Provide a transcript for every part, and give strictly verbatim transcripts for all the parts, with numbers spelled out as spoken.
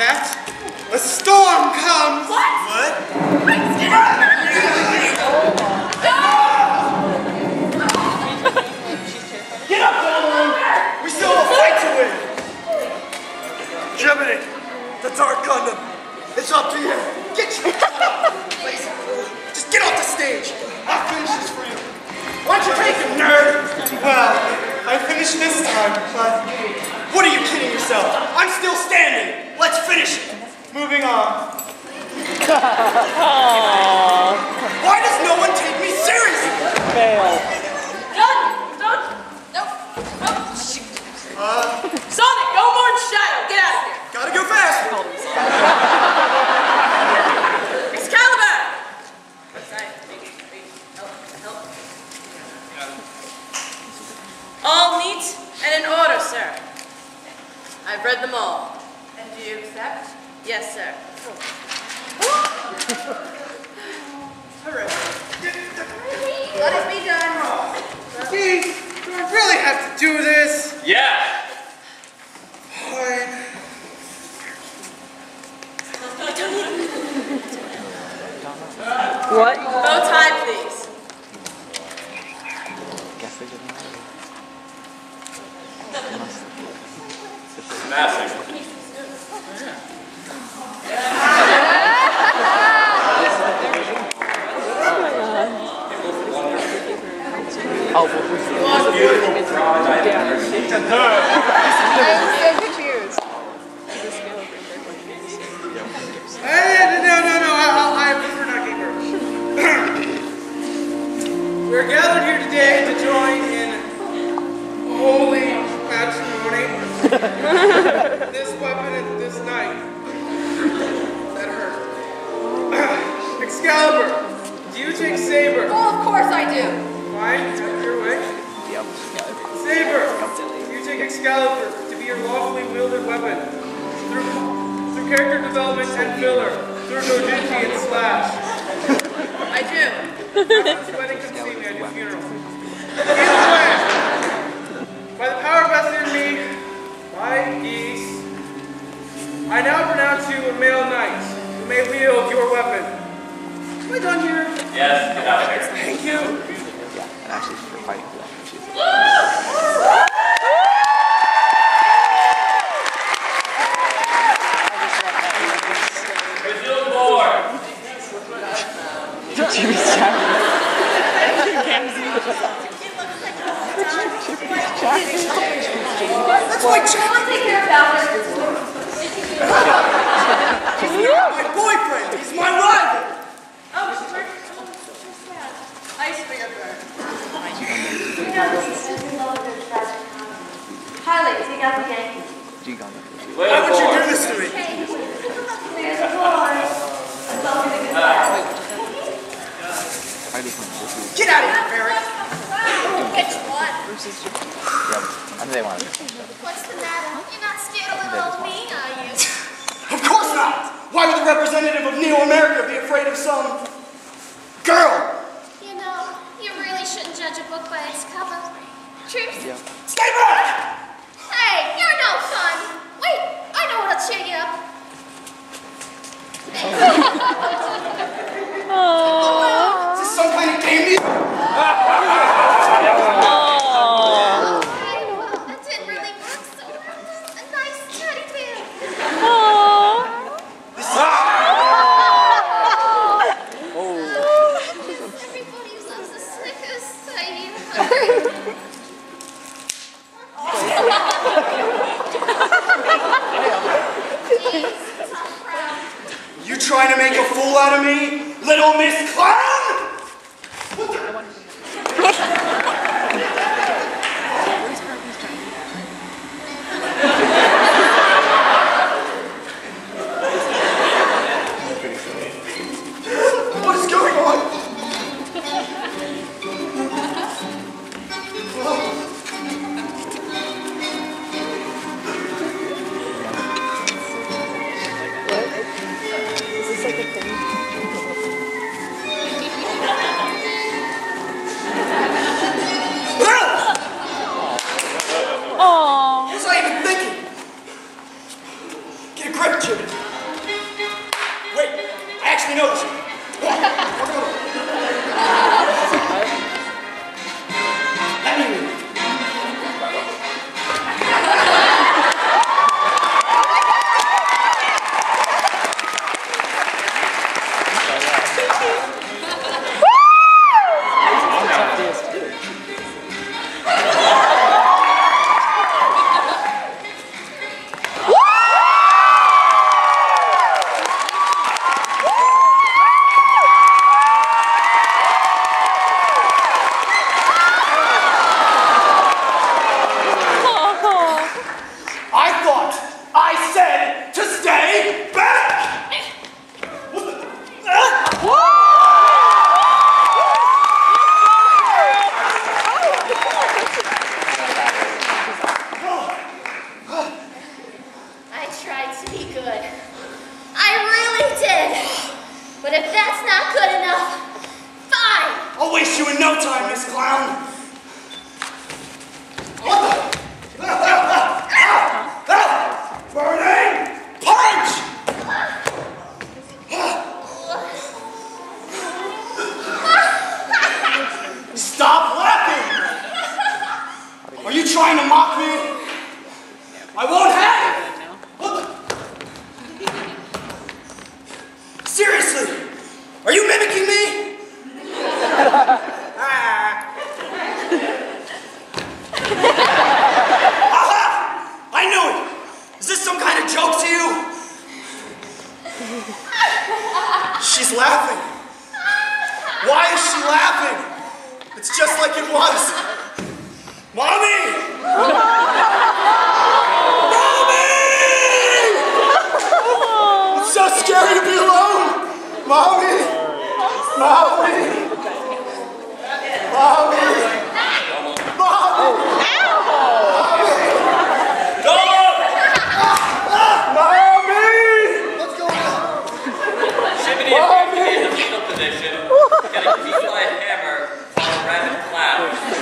that, a storm comes. What? What? Get up, Balloon! We still have a fight to win! Gemini, the Dark Gundam, it's up to you. Get your Please, just get off the stage. I'll finish this for you. Why don't you take it, nerd? Well, I finished this time, but what are you kidding yourself? I'm still standing. Let's finish it. Moving on. Why does no one take me seriously? Fail. Don't! Don't! No! No! Uh, Sonic, no more shadow! Get out of here! gotta go fast. Excalibur! All neat and in order, sir. I've read them all. And do you accept? Yes, sir. Hooray. Let it be done. Geez, do I really have to do this? Yeah. Fine. What? Bow tie, please. Guess they didn't know. Massive. Oh, Beautiful prize I have never seen. Hey, no, no, no, I, I, I prefer not get girls. We're gathered here today to join in holy matrimony. This weapon and this knife. That hurt. Excalibur, do you take Saber? Oh, of course I do. Fine, have your way. yep. Saber, you take Excalibur to be your lawfully wielded weapon. Through, through character development and filler, through Dojinshi and Slash. I do. After this wedding, come see me at your funeral. Either way, by the power vested in me, by geese, I now pronounce you a male knight who may wield your weapon. Am I done here? Yes, get out of here. Thank you. Yeah, and actually for fighting for that. She's Resume board. Jimmy's chatting. That's my child. I'll take care of that. He's not my boyfriend. He's my rival. Oh, she's very ice finger. Harley, take out the Yankees. G-Gun. Wait, Why would you board. do this to me? There's a boy. I just want to go through. Get out of here, Barry. Which one? Yeah, I know they want to. What's the matter? You're not scared of little old me, are you? Of course not. Why would the representative of Neo America be afraid of some girl? You know, you really shouldn't judge a book by its cover. Troops? Yeah. Stay back! Hey, you're no fun. Wait, I know what'll cheer you up. Is this some kind of game? Okay, well, that didn't really work so well. A nice teddy bear. Everybody loves a Snickers, say You trying to make a fool out of me, little Miss Clown? What is going on? Is this like a thing? Are you trying to mock me? I won't have it! What the? Seriously? Are you mimicking me? ah. Aha! I knew it! Is this some kind of joke to you? She's laughing. Why is she laughing? It's just like it was. Mommy! Mommy! It's so scary to be alone. Mommy! Mommy! Mommy! Mommy! What's going on? Shimmity is in the fetal position. Get a key-fly hammer on a random cloud.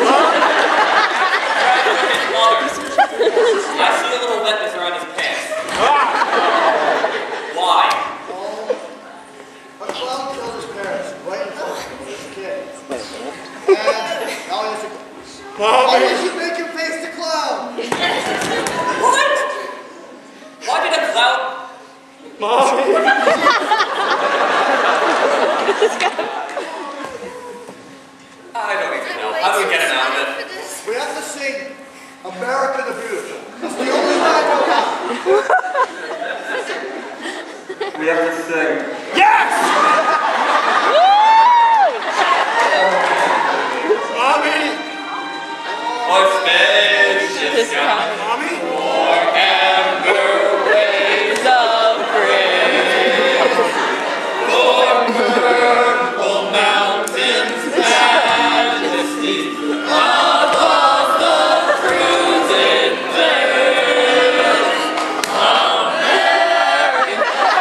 Trying to hit water. I see a little wetness around his pants. Why? A clown killed his parents right in front of him as a kid. And now he has to go. Why did you make him face the clown? What? Why did a clown? Mommy! I don't even know. How do we get him out of it? We have to sing America the Beautiful. That's the only line I know how. We have to sing. Yes! Mommy! Our spaceship is gone. Mommy? For amber waves of grace. For purple mountains, majesty above the cruising plains. American.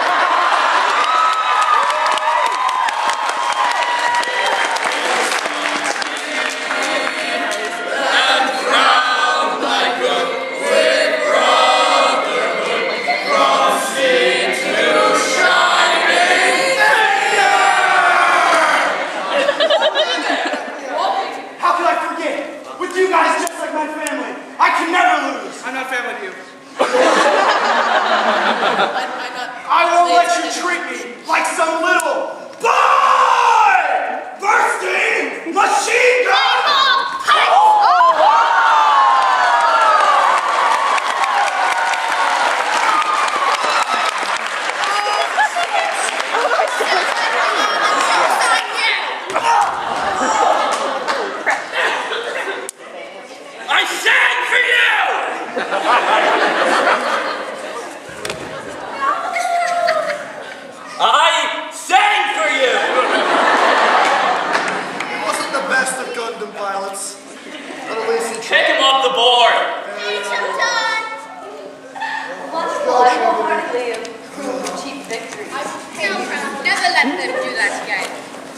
And crowned like a with brotherhood, crossing to shining How could I forget? With you guys just like my family, I can never lose. I'm not family to you. I, I'm not. I won't let you treat me like some little boy! Bursting machine gun! I sang for you! I sang for you! It wasn't the best of Gundam pilots. But at least he Kick tried. him off the board! Hey, Chilton! Wonderful. I wholeheartedly approve of cheap victories. No problem. Never let them do that again.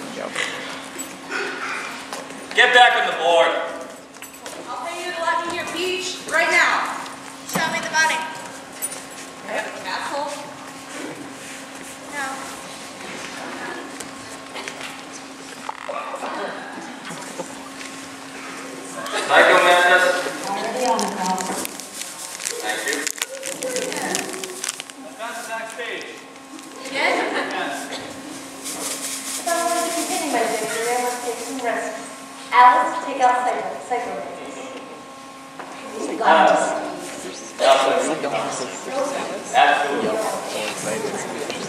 Get back on the board. I'll pay you to let me hear Peach right now. Show me the money. I have a castle. No. Psycho Madness. Thank you. That's the next page. Yes? If I wanted to continue my victory, I must take some risks. Alice, take out Psycho. Psycho. Absolutely.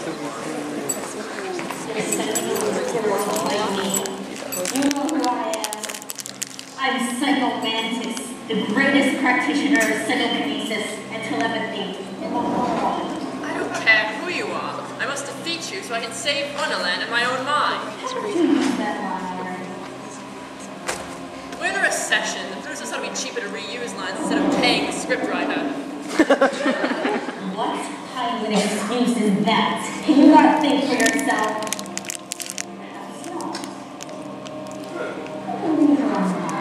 You know who I am. I'm Psycho Mantis, the greatest practitioner of psychokinesis and telepathy in the world. I don't care who you are. I must defeat you so I can save Wonderland in my own mind. Use that line already. We're in a recession. The producer thought it'd be cheaper to reuse lines instead of paying the scriptwriter. What kind of an excuse is that? Can you not think for yourself? Perhaps not. I believe you're on that.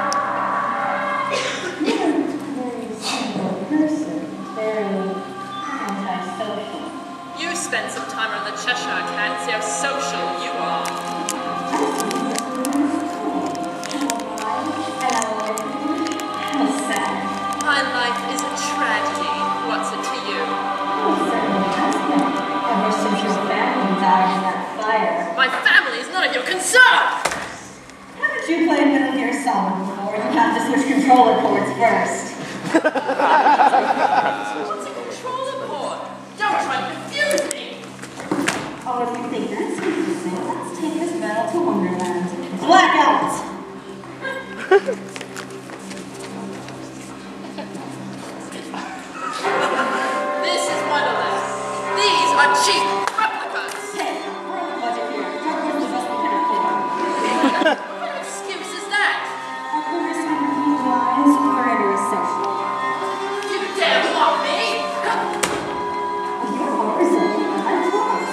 You're a very simple person, very antisocial. You spend some time around the Cheshire Cat and see how social you are. And I will how in life is a tragedy. What's it to you? Oh, it certainly has been. Ever since your family died in that fire. My family is none of your concern! Haven't you played Metal Gear Solid before? You have to switch controller cords first. What's a controller port? Don't try to confuse me! Oh, if you think that's confusing, let's take this metal to Wonderland. Blackout! This is Wonderland. These are cheap replicas. Hey, we're on the budget here. Don't give us the penalty. What kind of skims is that? Our owners have these lines for heterosexual. You damn want me! You're horizontal, I'm plus.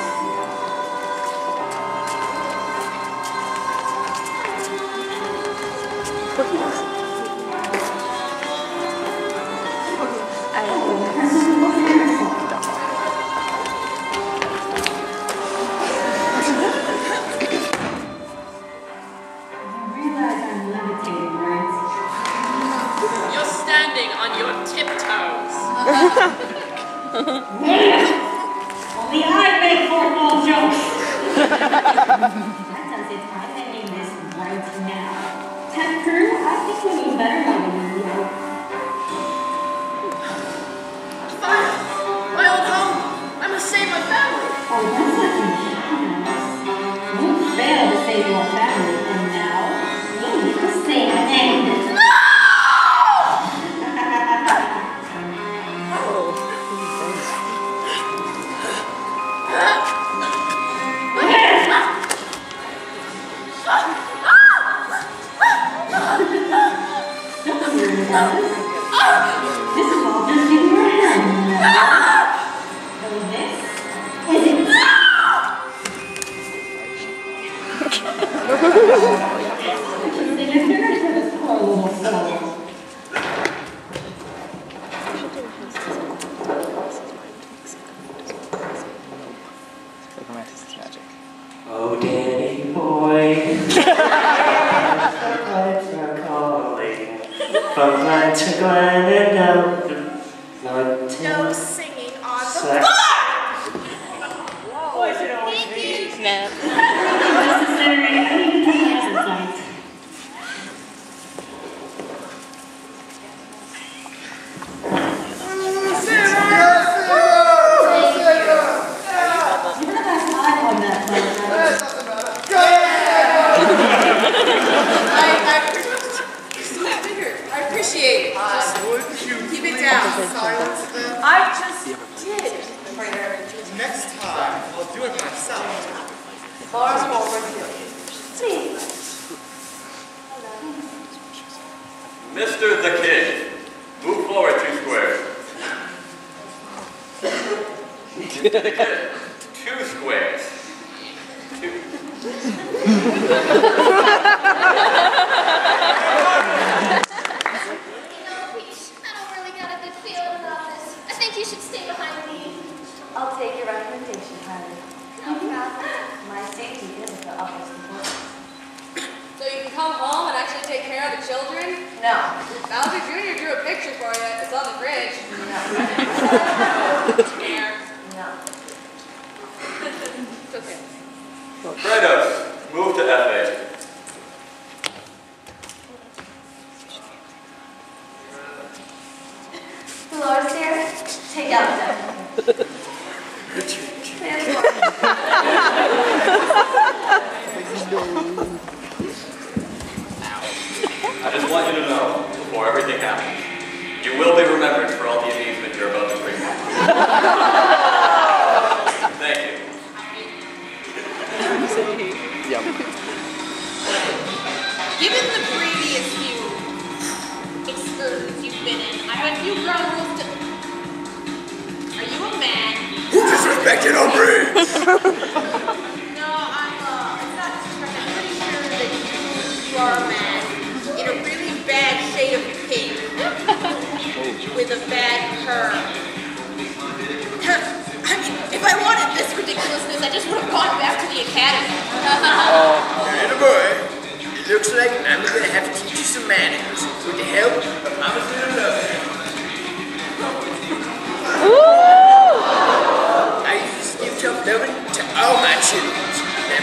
You're standing on your tiptoes. Only I make fourth-wall jokes. That does it. I'm ending this right now. Tech crew, I think we need better lighting than you. Fire! My old home! I must save my family! Oh, that's like you should. You failed to save your family, and now you need to save an end. This is all just in your head. So this is it. Signature to this poor little soul. Romantic magic. Oh, Danny boy. Lights are calling. From Glen to Glen and down through North No singing on the Sex. floor! Necessary. I need to take exercise. You're the best eye on that one, right? I, I, I appreciate it. Just keep it down. I just did. Next time, I'll do it myself. Far forward. Mister the Kid, move forward two squares. The Kid, two squares. Two. I'll take your recommendation, honey. No problem. My safety is the utmost importance. So you can come home and actually take care of the children? No. Bowser Junior drew a picture for you. It's on the fridge. No. Here. No. It's okay. Kratos, move to F eight. Dolores here, take out that. I just want you to know, before everything happens, you will be remembered for all the amusement you're about to bring back. Thank you. Yum. Given the previous few excursions you've been in, I have a few ground rules to... Are you a man? Who disrespected Aubrey? No, I'm, uh, it's not disrespect. I'm pretty sure that you, you are a man in a really bad shade of pink with a bad perm. I mean, if I wanted this ridiculousness, I just would have gone back to the academy. Little boy, it looks like I'm gonna have to teach you some manners with the help of Mama's little love.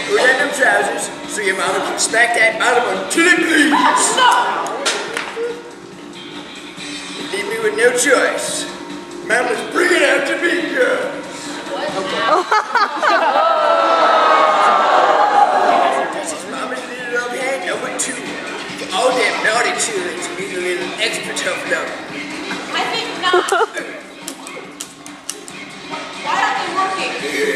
Put on them trousers so your mama can smack that bottom until it bleeds. No! You leave me with no choice. Mama's bringing out the big guns. This is Mama's little love hand number two. For all them naughty children to need a little extra tough love. I think not. Why aren't they working?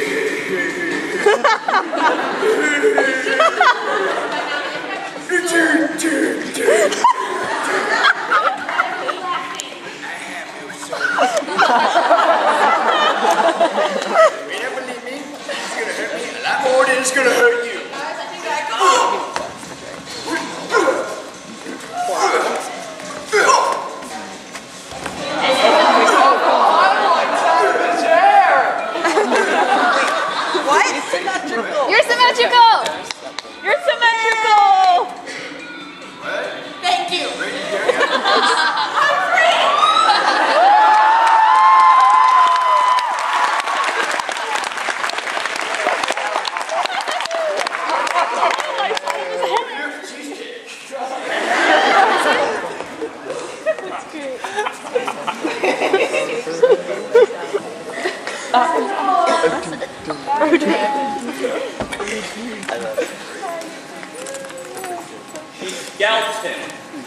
Turn, turn, turn. You may not believe me, it's gonna hurt me a lot more than it's gonna hurt you. Guys, I think I go. What? You're symmetrical! You're symmetrical! Thank you. She scalped him.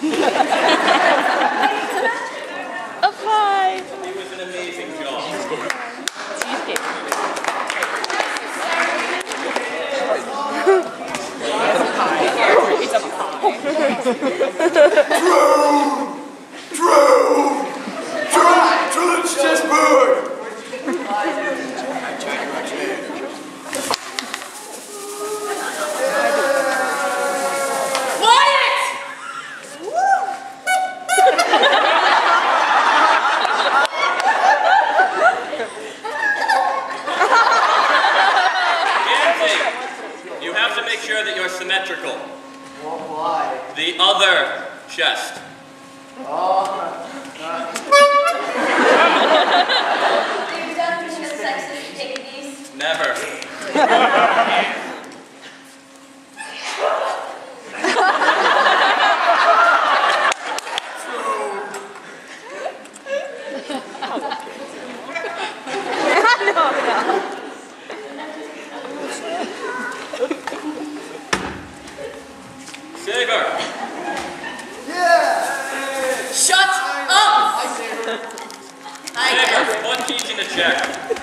A pie! It was an amazing job. Cheesecake. It's a pie. True! True! True! It's just bird! You have to make sure that you're symmetrical. Well, why? The other chest. Oh. You've done such a sexist picnics. Never. Saber. Yeah! Shut up! I Saber, one each in the check.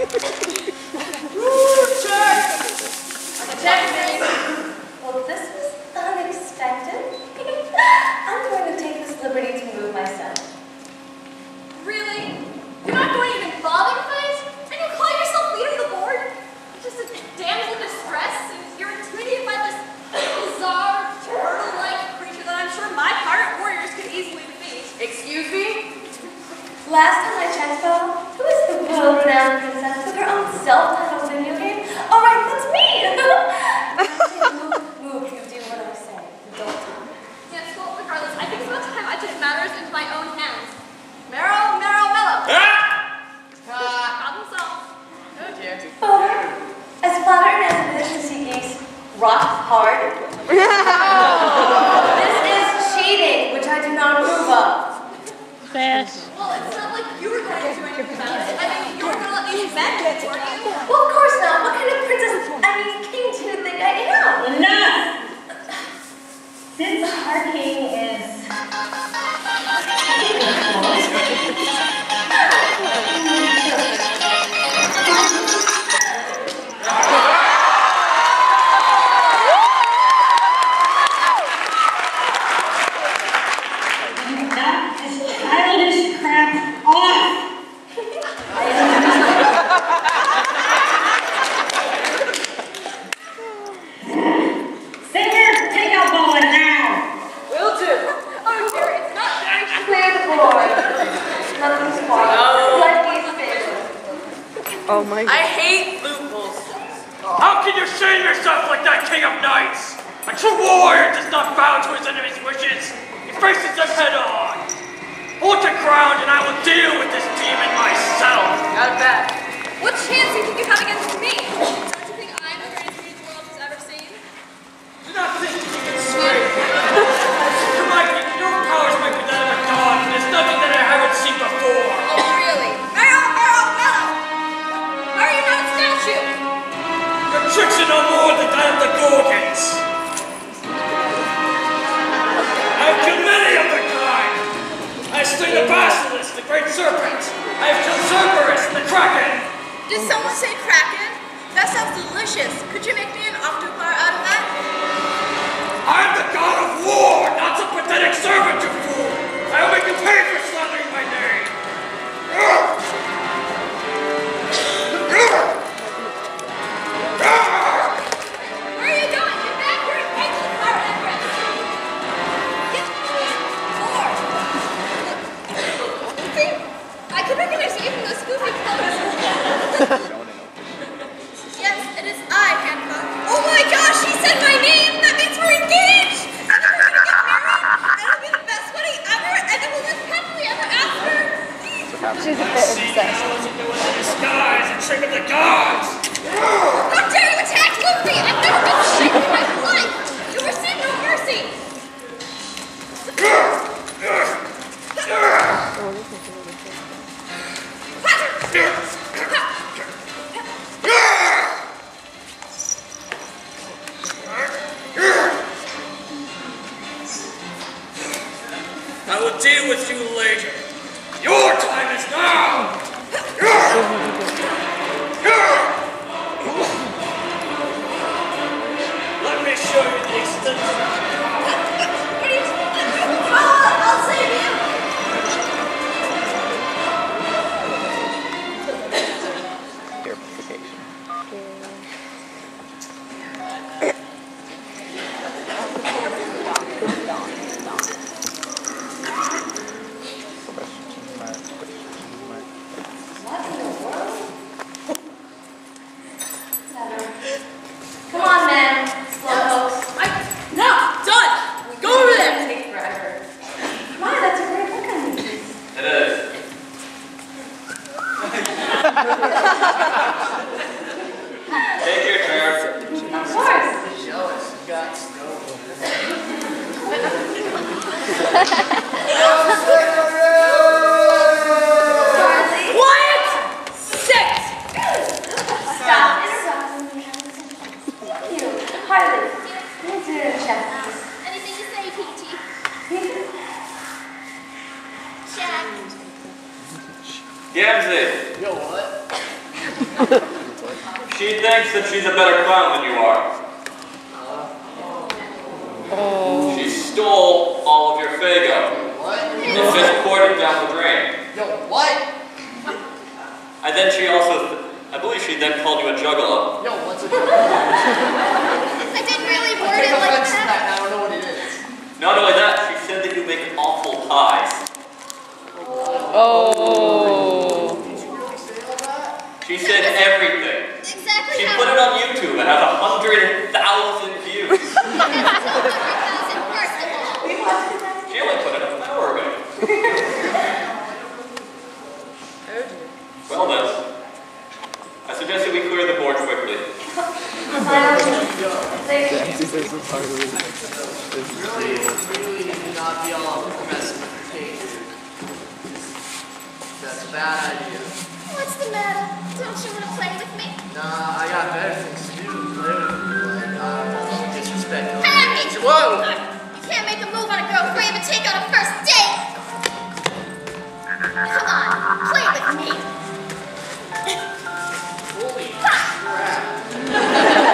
check. Check. Well, this was unexpected. I'm going to take this liberty to move myself. Really? You're not going to even bother to fight? And you call yourself leader of the board? Just a damsel in distress? And you're intimidated by this bizarre, turtle-like creature that I'm sure my pirate warriors could easily defeat. Excuse me? Last time I checked, though, who is the world-renowned princess with her own self-titled video game? All right, that's me! move, move, you do what I say. Don't talk. Yes, well, regardless, I think it's about time I took matters into my own hands. Marrow, marrow, mellow. Ah! Uh, problem solved. Oh dear. Oh, as flattering as it is to see geese rock hard, this is cheating, which I do not approve of. Fast. Well, it's not like you were going to do anything about it. I mean, you were going to let these men get it, weren't you? Well, of course not. What kind of princess, I mean, king do you think I am? Enough! Since our king is knock this childish crap off! Singer, take out Bowen now! Will do. Oh, dear, it's not very Clear the board. Nothing spoiled. No. Let me finish. Oh my god. I hate loopholes. How can you shame yourself like that, King of Knights? A true warrior does not bow to his enemy's wishes. He faces them head on. Hold your ground and I will deal with this demon myself. Got it back. What chance do you think you have against me? Don't you think I'm the greatest beast the world has ever seen? the great serpent. I have killed Cerberus, the Kraken. Did someone say Kraken? That sounds delicious. Could you make me an octobar out of that? I'm the god of war, not some pathetic servant, you fool. I will make you pay for slandering my name. Where are you going? Get back here and pay for the car entrance. Get more. See? I can recognize you even those goofy clothes. Yes, it is I, Hancock. Oh my gosh, she said my name! That means we're engaged! And then we're gonna get married, and it'll be the best wedding ever, and then we'll live happily ever after! She's a bit obsessed. In disguise and trick of the gods. How dare you attack Luffy! I've never been shaken in my life! You receive no mercy! I will deal with you later. Your time is now! Let me show you the extent of What are you doing? I'll, I'll save you! Purification. Come on, man. Slowpokes. I, no, done. Go over there. It takes forever. Come on, that's a great look on you. It is. Take your turn. Of course. jealous guts. Quiet! Sit! Stop interrupting me. Thank you. Harley, answer your chest. Anything to say, P T? Jack. Gamzee, Yo, what? she thinks that she's a better clown than you are. She stole all of your Faygo What? and just poured it down the drain. Yo, what? And then she also, I believe she then called you a juggalo. Yo, what's it? I didn't really I word take it like offense to that. that, and I don't know what it is. Not only that, she said that you make awful pies. Oh. Did you really say all that? She said everything. Exactly She how put it on YouTube and has a hundred thousand views. That's two hundred thousand, first of all. We watched it last She only put it up an hour ago. Well then, I suggest that we clear the board quickly. Really, really do not be all messing with the cake. That's a bad idea. What's the matter? Don't you want to play with me? Nah, I got better things to do than play with you, like, uh, disrespect. Happy! Whoa! You can't make a move on a girl before you even take on a first date! Come on, play with me! Holy crap. I'm uh,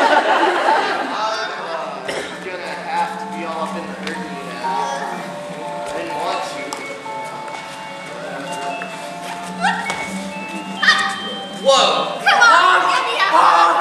gonna have to be all up in the hurry now. I didn't want to. Whoa! Come on, give me a hug!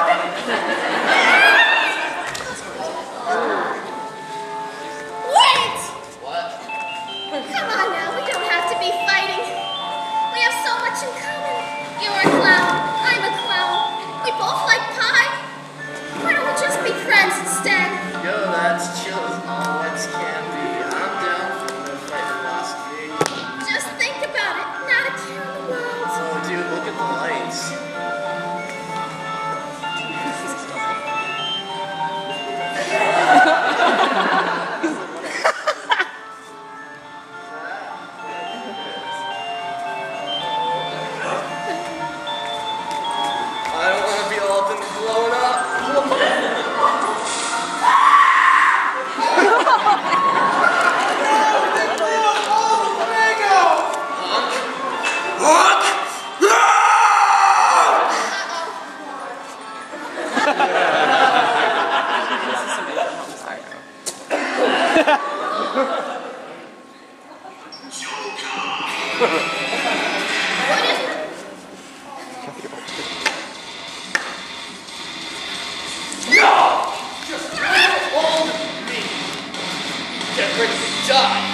Wait! What? Come on now, we don't have to be fighting. We have so much in common. You're a clown, I'm a clown. We both like pie. Why don't we just be friends instead? Yo, that's chill as all wets can be. I'm down for the fight philosophy. Just think about it, not a care in the world. Oh, dude, look at the lights. No! Just hold me. Get ready to die.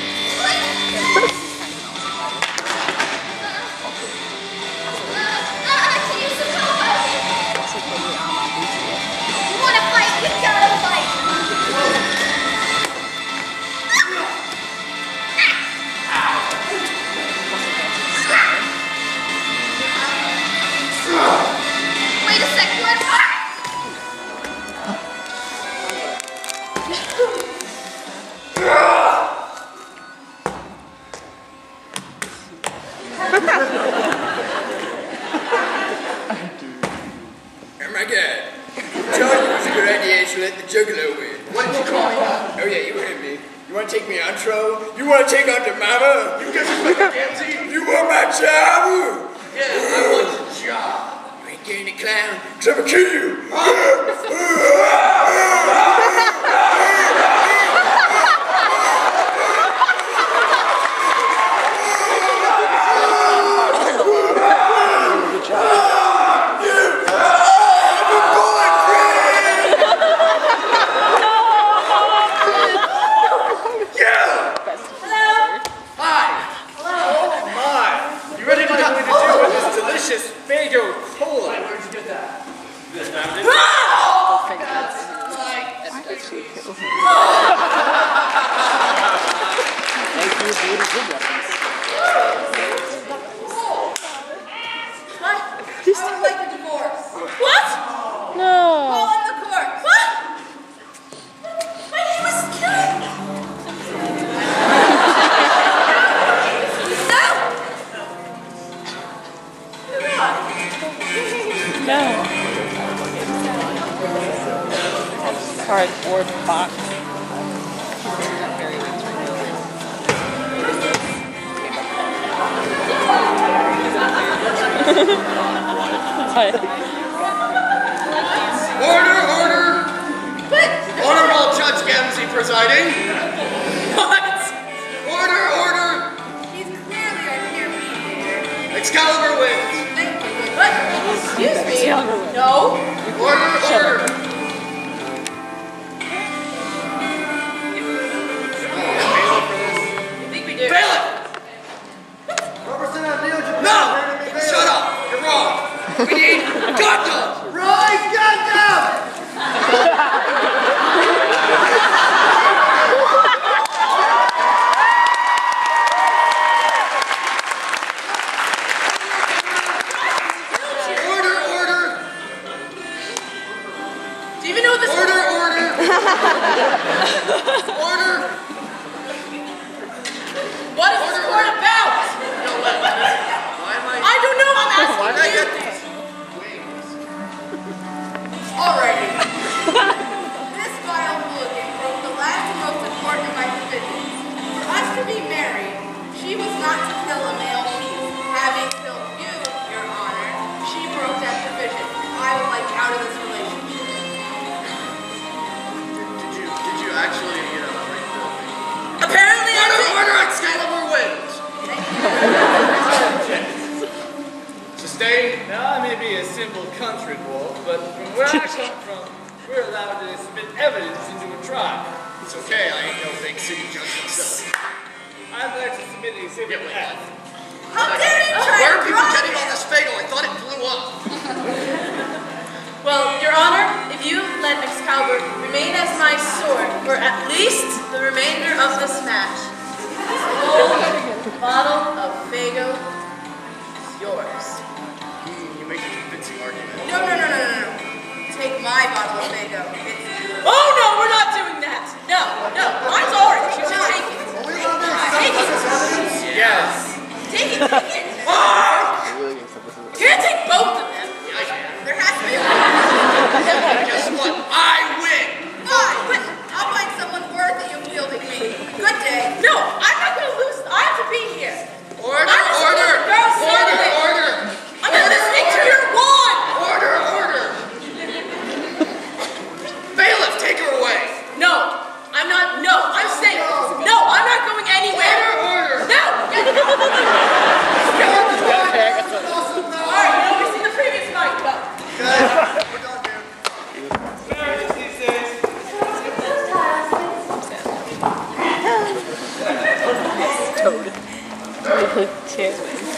You want to take out the mama? You guys are like a dancing. You want my job? Yeah, I want your job. You ain't getting a clown. Cause I'ma kill you. Cardboard box. Order, order! Honorable Judge Gamsey presiding. What? Order, order! He's clearly our dear mediator. Excalibur wins. What? Excuse me? No. Order, order! Shut up! You're wrong! We need Gundam! Right, Gundam! Order, order! Do you even know what this is? Order, order! Order! What is this court about? No, what? Why am I... I don't know, I'm asking Why did I you. get these wings? Alrighty. This vile hooligan broke the last and most important of my provisions. For us to be married, she was not to kill a male chief. Having killed you, Your Honor, she broke that provision. I would like out of this relationship. Did you, did you actually, you know, like the... Apparently I Order, did. order! Excalibur wins! Sustained? Now, I may be a simple country boy, but from where I come from, we're allowed to submit evidence into a trial. It's okay, I ain't no big city judge myself. I'd like to submit a civil Yeah, wait, act. How dare you try Where to are people bribe getting me? on this bagel? I thought it blew up. Well, Your Honor, if you let Excalibur remain as my sword for at least the remainder of this match, this whole bottle of Faygo is yours. You make a convincing argument. No, no, no, no, no, no. Take my bottle of Faygo. It's... Oh, no, we're not doing that. No, no, mine's orange. You should take it. Take it. Yes. Take it, take it. You can't take both of them. Yeah, I can. There has to be one. Guess what? I win! Fine, but I'll find someone worthy of wielding me. Good day. No, I'm not going to lose. I have to be here. Order, I'm a order! girl, son Order, of a- order! I'm not listening to your wand. Order, order! Bailiff, take her away! No, I'm not. No, I'm staying. No, I'm not going anywhere. Order, order! No. Cheers.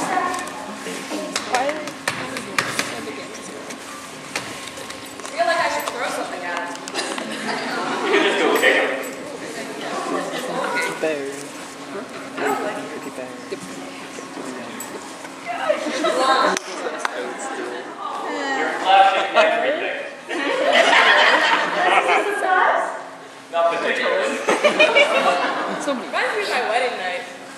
Why? I feel like I should throw something at him. You can just go kick him. Bear. I don't like it. Cookie bear. You're flashing everything. Not particularly. Reminds me of my wedding night.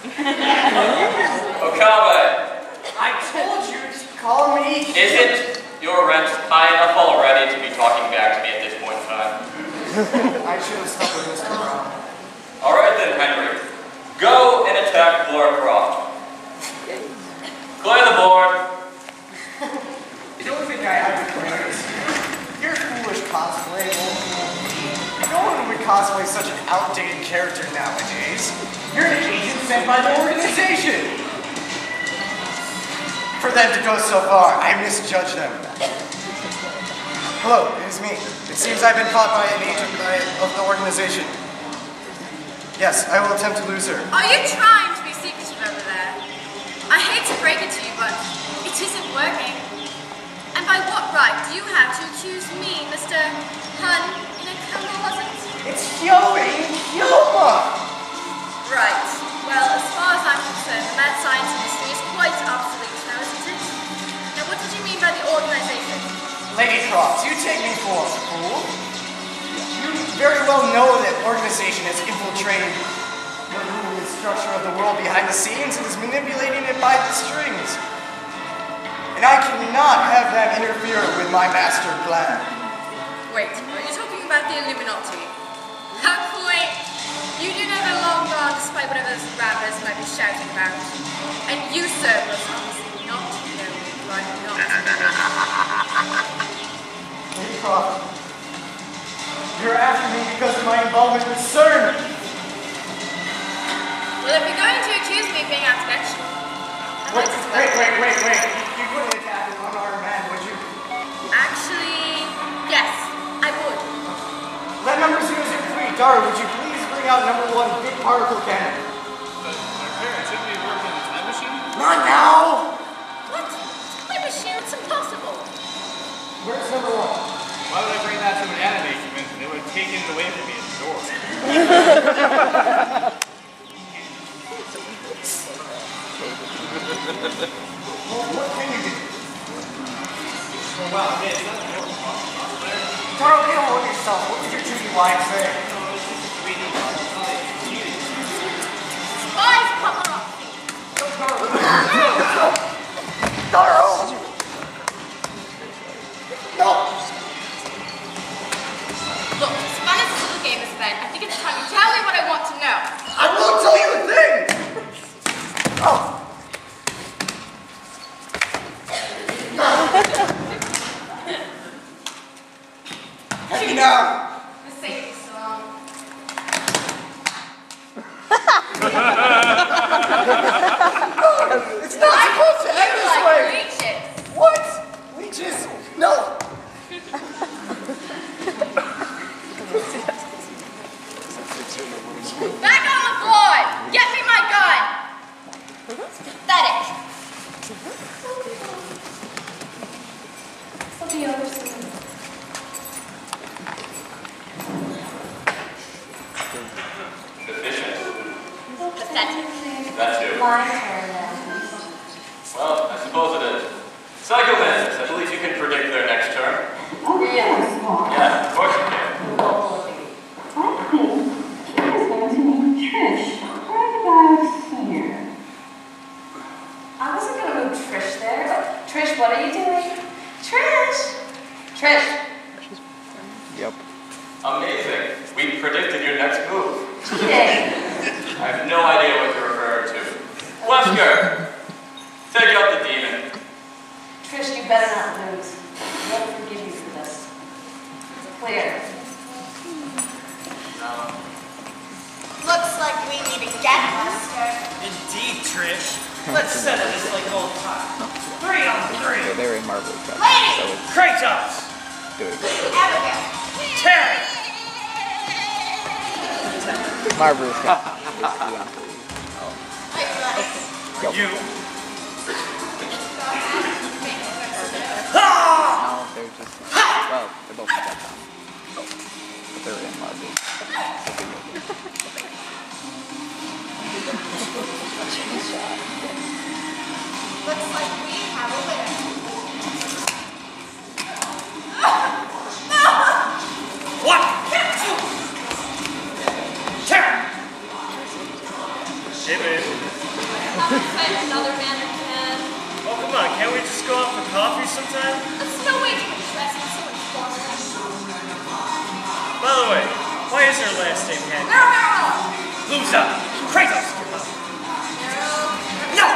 Okabe, I told you to call me. isn't your rent high enough already to be talking back to me at this point in time? I should have stuck with Mister Brown. Alright then, Henry. Go and attack Laura Croft. Clear the board. You don't think I have the clearance? Your foolish cosplay won't fool me. No one would cosplay such an outdated character nowadays. You're an agent sent by the organization. For them to go so far, I misjudged them. Hello, it is me. It seems I've been caught by an agent of the organization. Yes, I will attempt to lose her. Are you trying to be secretive over there? I hate to break it to you, but it isn't working. And by what right do you have to accuse me, Mister Hun, in a criminal wasn't? It's Yoey Yoma! Right. Well, as far as I'm concerned, the mad science industry is quite obsolete now, isn't it? Now, what did you mean by the organization? Lady Croft, you take me for a fool. You very well know that organization has infiltrated the ruling structure of the world behind the scenes and is manipulating it by the strings. And I cannot have them interfere with my master plan. Wait, are you talking about the Illuminati? How quaint! You do know they're long gone despite whatever those rappers might be shouting about. And you, sir, was obviously not know who I'm not. Lady Croft, you're after me because of my involvement with CERN. Well, if you're going to accuse me of being out to get you, I'd Wait, like to wait, wait, wait, wait. You wouldn't attack an unarmed man, would you? Actually, yes, I would. Let number zero zero three, Dara, would you please bring out number one big particle cannon? But my parents, shouldn't we work in a time machine? Not now! What? My machine? It's impossible. Where's number one? Why would I bring that to an anime convention? It would have taken it away from me at the door. Well, what can you do? Well, wow, man, it's not your fault. Carl, get hold of yourself. What did your Judy wife say? Spies, paparazzi. Carl! No! Look, as fun as this little game has been, I think it's time you tell me what I want to know. I won't tell you a thing! Oh! Hey now! The safety song. It's not supposed to end You this like way! leeches. What? Leeches? No! Back on the board! Get me my gun! It's pathetic. I'll be over soon. Efficient. Pathetic. That too. My turn then. Well, I suppose it is. Psycho Men, I believe you can predict their next turn. Oh, yes, Mom. Yeah, of course you can. I think she is going to meet Trish right about here. I wasn't gonna move Trish there, but Trish, what are you doing? Trish! Trish! Yep. Amazing. We predicted your next move. Yay! I have no idea what you're referring to. Wesker, take out the demon. Trish, you better not lose. I won't forgive you for this. It's clear. No. Looks like we need a get Wesker. Indeed, Trish. Let's settle this like old time. Three on three. So they were in Marvel Cup. Lady! So it's Kratos! do it. Abigail. Terry! Marvel Cup. Wait, what? Go. You No, they're just, well, they're both projectile. But they're in Marvel. Looks like we have a winner. What? Tara! Hey, babe. I'll find another man who can. Oh, come on. Can't we just go out for coffee sometime? There's no way to address me so important. By the way, why is her last name Hank? Meryl, Meryl! Loser! Kratos! No!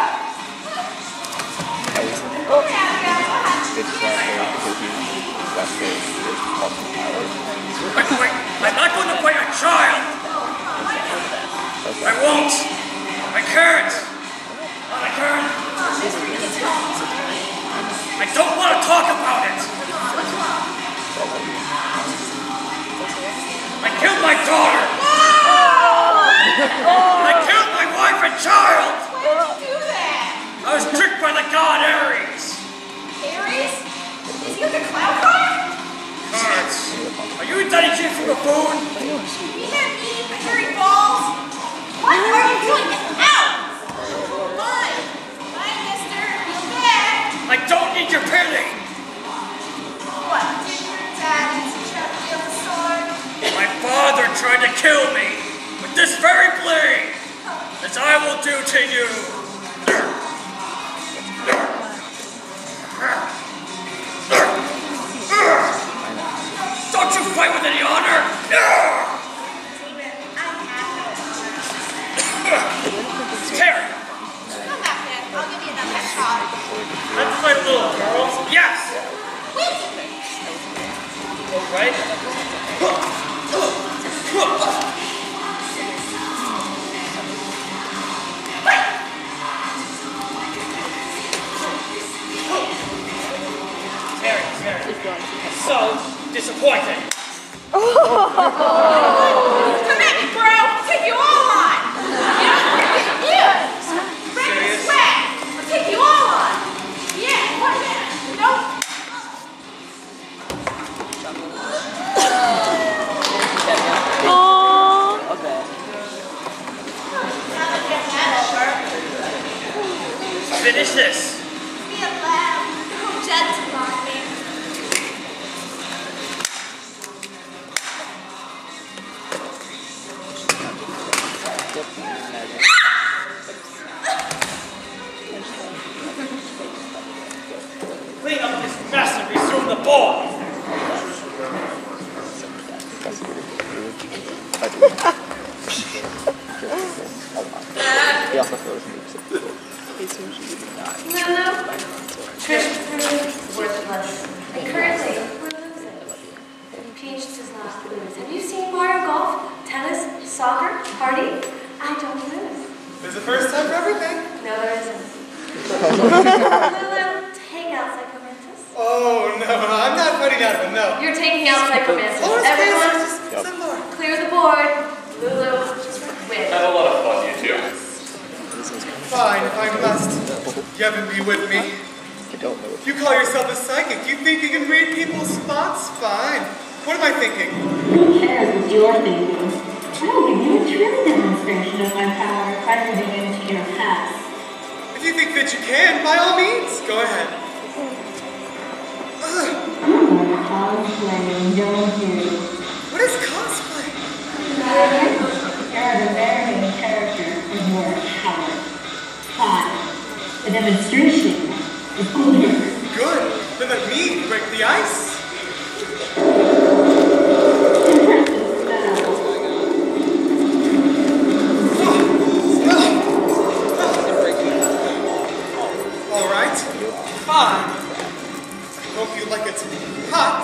It's that way because he's that way with awesome powers. Wait, wait! I'm not going to play a child! I won't! I can't! I can't! I don't want to talk about it! I killed my daughter! I killed my wife and child! Why did you do that? I was tricked by the god Ares! Ares? Is he the cloud god? Cards! Are you a dedicated from the bone? We have eating the hairy balls? What are you doing? Get out! Bye! Bye, mister. Feel bad. I don't need your pity! What? Did your dad teach you how to wield a sword? My father tried to kill me with this very blade, as I will do to you. Don't you fight with any honor? Terry! Come back, man. I'll give you another shot. That's my little girl. Yes! All right? Terry, Terry. So disappointing. Come at me, bro. I'll take you all on. You know, you. Reckless swag. I'll take you all on. Yeah, what man? Nope. Finish this. Be a lamb. Go gentle on me. Clean up this mess and resume the ball. He also throws moves at people. Lulu, Trish proved worthless. And currently, we're losing. Peach does not lose. Have you seen Mario golf, tennis, soccer, party? I don't lose. There's a first time for everything. No, there isn't. Lulu, take out Psychomantis. Oh, no, I'm not fighting out of it, no. You're taking out Psychomantis. Oh, Everyone, just some more. clear the board. Lulu, win. Have a lot of fun, you two. Fine, if I must. Yevon be with me. I don't know if You call yourself a psychic. You think you can read people's spots? Fine. What am I thinking? Who cares what you're thinking? I'll give you a true demonstration of my power by moving into your past. If you think that you can, by all means, go ahead. Ugh, You are cosplaying, don't you? what is cosplay? You're the very main character of your power. Fine. The demonstration is over. Good. Then let me break the ice. Impressive spell. All right. Fine. Hope you like it hot.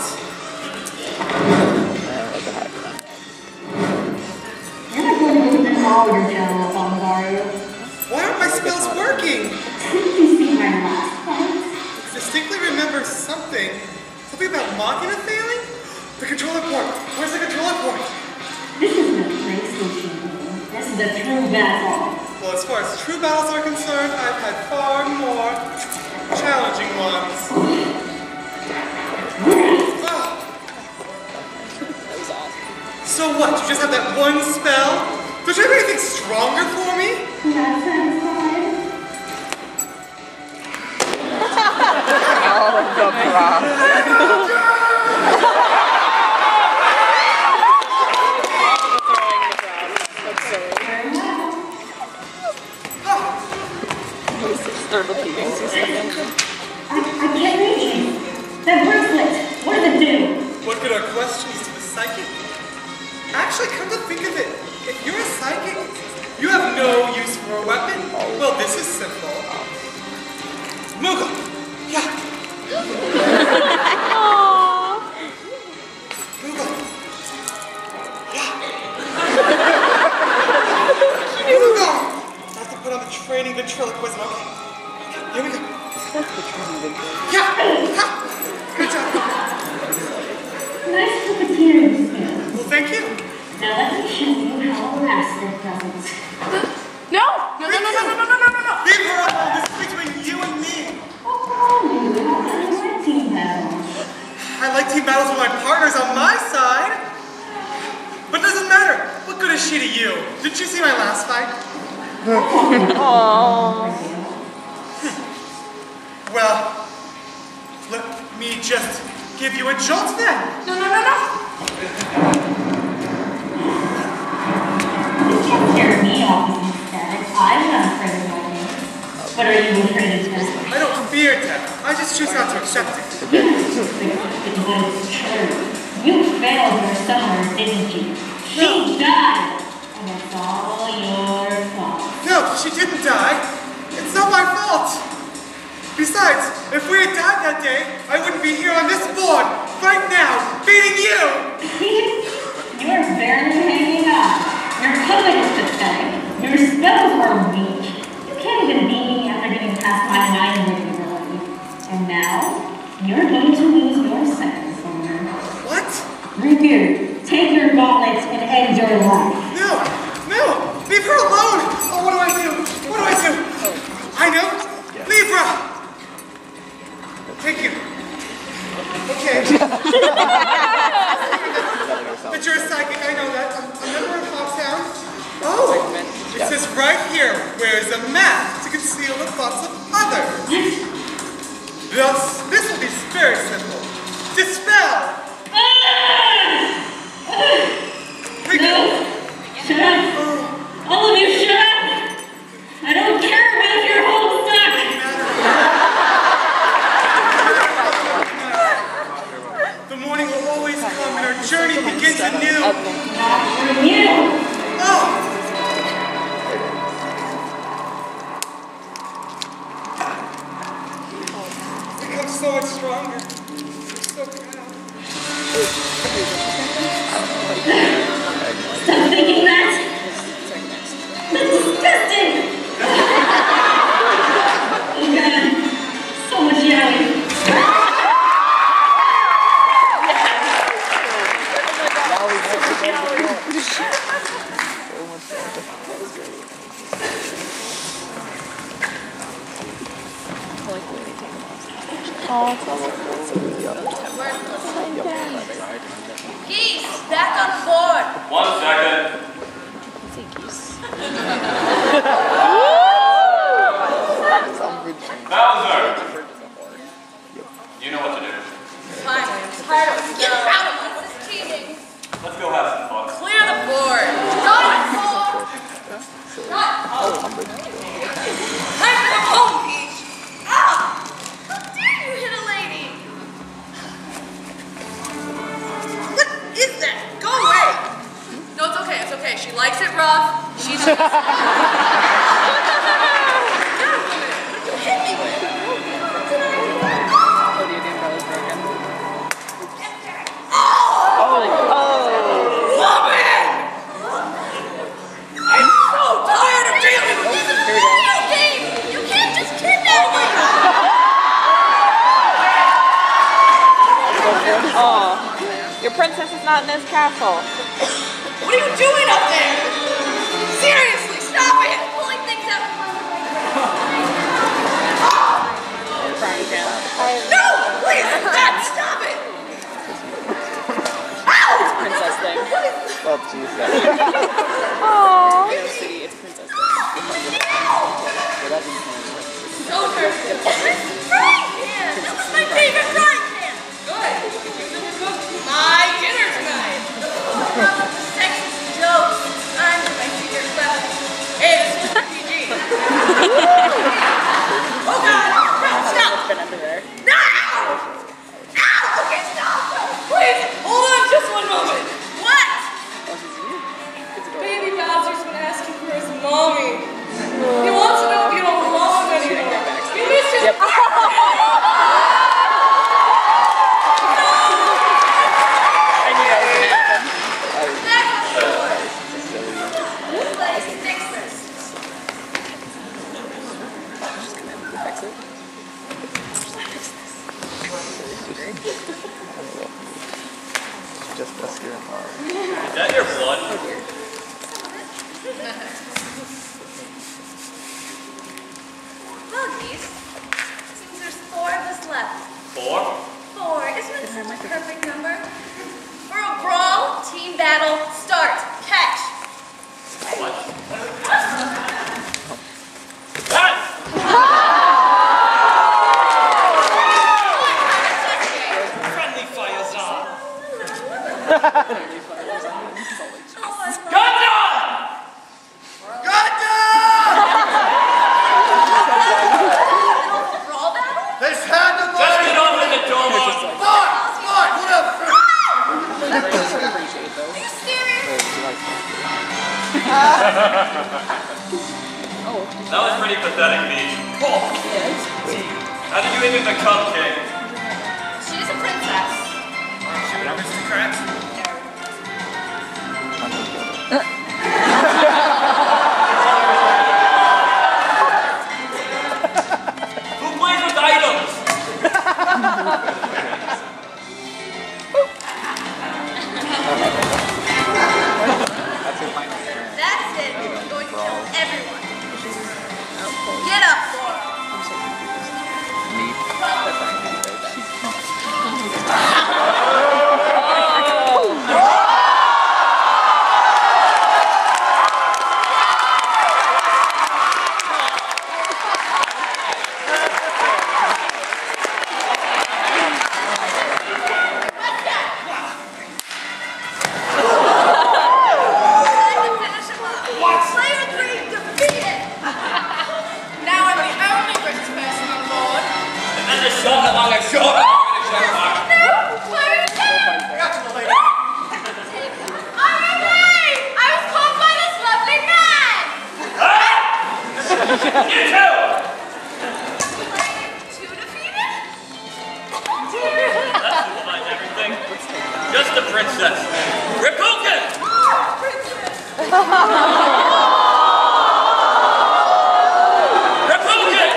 I like a hot one. You're not going to lose all your general on Mario. Why aren't my spells working? Didn't you see my last fight? I distinctly remember something. Something about Machina failing? The controller port. Where's the controller port? This isn't a PlayStation game. This is a true battle. Well, as far as true battles are concerned, I've had far more you just have that one spell? Don't you have anything stronger for me? Not satisfied. Oh, the crap. I, I can't reach you. That bracelet, what does it do? What good are questions to the psychic? Actually, come to think of it, if you're a psychic, you have no use for a weapon. Well, this is simple. Moogle! Yeah! Moogle! Yeah! Moogle! I have to put on the training ventriloquism, okay? Here we go. Yeah! Ha! Good job. Nice puppeteering skills. Well, thank you. Now let me show you how to last their presence. No! No, no, no, no, no, no, no, no, no! Leave her alone. This is between you and me. Oh, you don't like team battles. I like team battles with my partners on my side. But it doesn't matter. What good is she to you? Didn't you see my last fight? Aww. Well, let me just give you a jolt then. No, no, no, no! You can't scare me off with these static. I'm not afraid of my name. What are you afraid of death? I don't fear death. I just choose not to accept it. You think it's true. You failed your summer, didn't you? She died, and it's all your fault. No, she didn't die. It's not my fault. Besides, if we had died that day, I wouldn't be here on this board, right now, beating you! You're barely hanging on. Your code is pathetic. Your spells are weak. You can't even beat me after getting past my nine wit ability. And now, you're going to lose your second finger. What? Rebuke, take your gauntlets and end your life. No! No! Leave her alone! Oh, what do I do? What do I do? I know! Libra! Thank you. Okay. But you're a psychic, I know that. I'm a member of Foxhound. Oh! It says right here, wears a mask to conceal the thoughts of others. Thus, this will be very simple. Dispel! No! Shut up! All of you, shut up! I don't care about your whole stuff! The morning will always come and our journey begins anew. Not for you! Oh! Become so much stronger. I'm so proud. Stop thinking that! That's disgusting! Oh god, so much yelling. Geese, back on the board! One second. Bowser! You know what to do. Fine, I'm tired of Get out of this teaming! Let's go have some fun. Clear the board! Not home! Not home! Time for the home, Peach! Ah! How dare you hit a lady! What is that? Go away! No, it's okay, it's okay. She likes it rough. She's just... Hit me with. Woman! I'm so tired of dealing with this video game! You can't just kidnap me! Oh, your princess is not in this castle. What are you doing up there? Seriously, stop it! Pulling things out of my No! Please, Dad, stop it! Ow! Princess thing. What is Well, geez. Aww. Halo City, it's Princess Day. Yeah, that didn't work. So perfect. Frying pan! That was my favorite frying pan! Good! Because it was cooked my dinner tonight! Sexist jokes. I'm in my secret weapon. Hey, this is P G. Oh God! No, stop! No! Ow! Okay, stop! Please, hold on just one moment. What? Baby Bowser's been asking for his mommy. He wants to know if you don't belong anymore. He missed his... Yep. Just dust your arm. Is that your blood? Well, geese, seems there's four of us left. Four? Four. Isn't it such a perfect number? For a brawl, team battle, start, catch. What? Friendly fire zone. Brawl battle? Let's have the Just get on with it, Domo! Fine, fine, whatever. Are you serious? That was pretty pathetic, Beach. How did you even become king? She's a princess. Aren't you an aristocrat? Who plays with items? That's it. I'm going to kill everyone. Get up, Laura. Me? That's not gonna be Player three defeated. Now I'm the only British person on board. And then just shove it along a shoulder. No, player two. I'm okay. I was caught by this lovely man. You too! Player two defeated. That simplifies everything. Just the princess. Ripuken! Princess. Ripuken!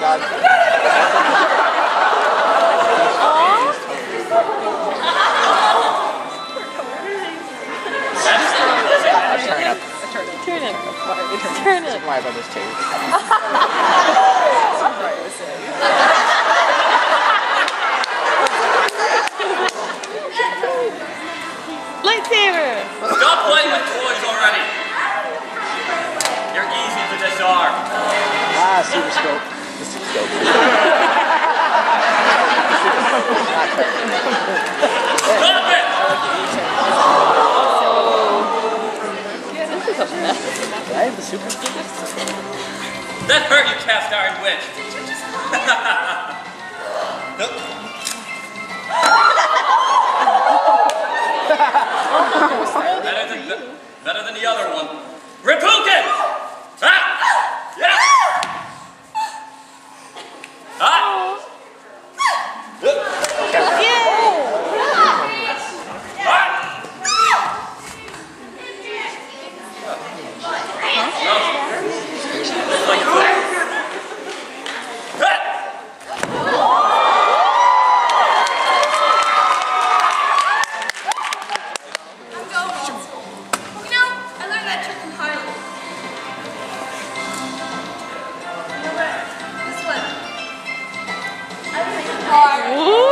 Turn up. Turn it. Turn it. My brother's too. Lightsaber. Stop playing with toys already. You're easy to disarm. Ah, super scope. The super scope. Stop it! I have the super scope. That hurt, you cast iron witch. better, than, better than the other one. Ripuken! Ah! Yeah! Ah! Like that. I'm going. You know, I learned that trick from Harley. You know what? This one. I think hard.